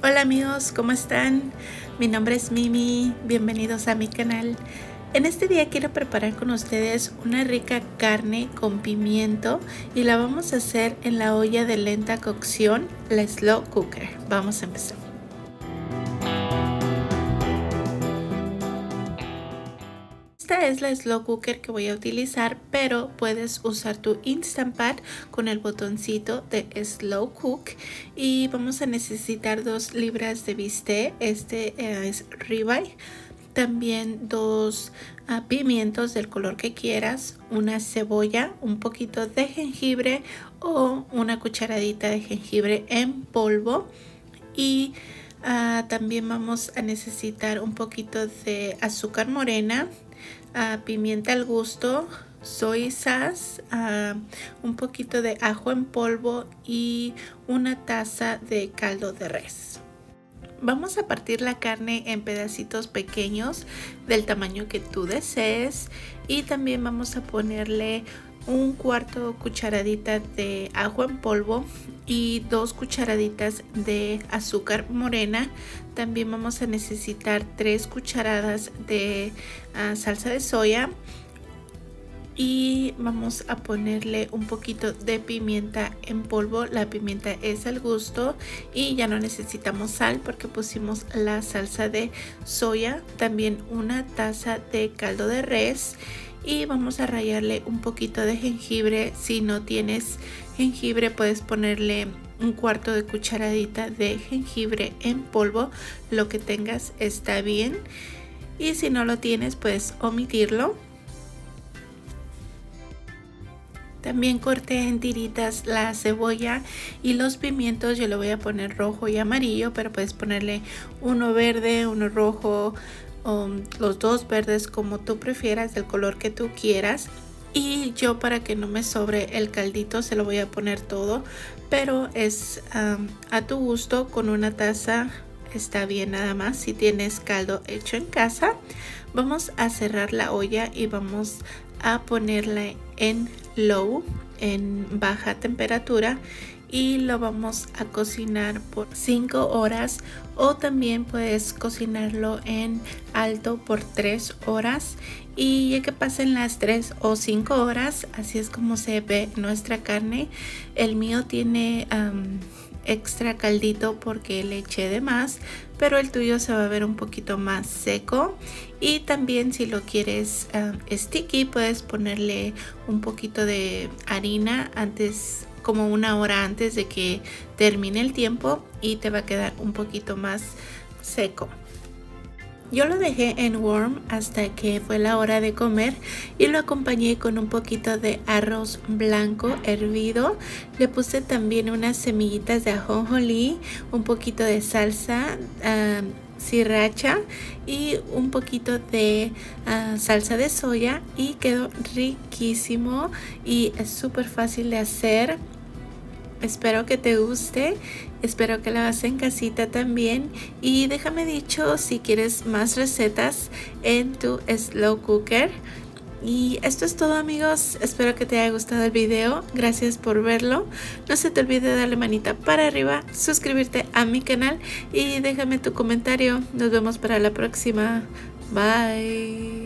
Hola amigos, ¿cómo están? Mi nombre es Mimi, bienvenidos a mi canal. En este día quiero preparar con ustedes una rica carne con pimiento y la vamos a hacer en la olla de lenta cocción, la slow cooker. Vamos a empezar. Esta es la slow cooker que voy a utilizar, pero puedes usar tu Instant Pot con el botoncito de slow cook. Y vamos a necesitar 2 libras de bistec, este es ribeye, también 2 pimientos del color que quieras, una cebolla, un poquito de jengibre o una cucharadita de jengibre en polvo y también vamos a necesitar un poquito de azúcar morena, pimienta al gusto, soy sauce, un poquito de ajo en polvo y una taza de caldo de res. Vamos a partir la carne en pedacitos pequeños del tamaño que tú desees y también vamos a ponerle 1/4 cucharadita de ajo en polvo y 2 cucharaditas de azúcar morena. También vamos a necesitar 3 cucharadas de salsa de soya y vamos a ponerle un poquito de pimienta en polvo. La pimienta es al gusto y ya no necesitamos sal porque pusimos la salsa de soya. También una taza de caldo de res y vamos a rallarle un poquito de jengibre. Si no tienes jengibre puedes ponerle 1/4 de cucharadita de jengibre en polvo, lo que tengas está bien y si no lo tienes puedes omitirlo. También corté en tiritas la cebolla y los pimientos. Yo le voy a poner rojo y amarillo, pero puedes ponerle uno verde, uno rojo, los 2 verdes como tú prefieras, del color que tú quieras. Y yo, para que no me sobre el caldito, se lo voy a poner todo, pero es a tu gusto. Con una taza está bien nada más si tienes caldo hecho en casa. Vamos a cerrar la olla y vamos a ponerla en low, en baja temperatura, y lo vamos a cocinar por 5 horas o también puedes cocinarlo en alto por 3 horas y ya que pasen las 3 o 5 horas, así es como se ve nuestra carne. El mío tiene extra caldito porque le eché de más, pero el tuyo se va a ver un poquito más seco. Y también si lo quieres sticky, puedes ponerle un poquito de harina antes, como 1 hora antes de que termine el tiempo, y te va a quedar un poquito más seco. Yo lo dejé en warm hasta que fue la hora de comer y lo acompañé con un poquito de arroz blanco hervido. Le puse también unas semillitas de ajonjolí, un poquito de salsa sriracha y un poquito de salsa de soya y quedó riquísimo y es súper fácil de hacer. Espero que te guste, espero que la hagas en casita también y déjame dicho si quieres más recetas en tu slow cooker. Y esto es todo amigos, espero que te haya gustado el video, gracias por verlo. No se te olvide darle manita para arriba, suscribirte a mi canal y déjame tu comentario. Nos vemos para la próxima, bye.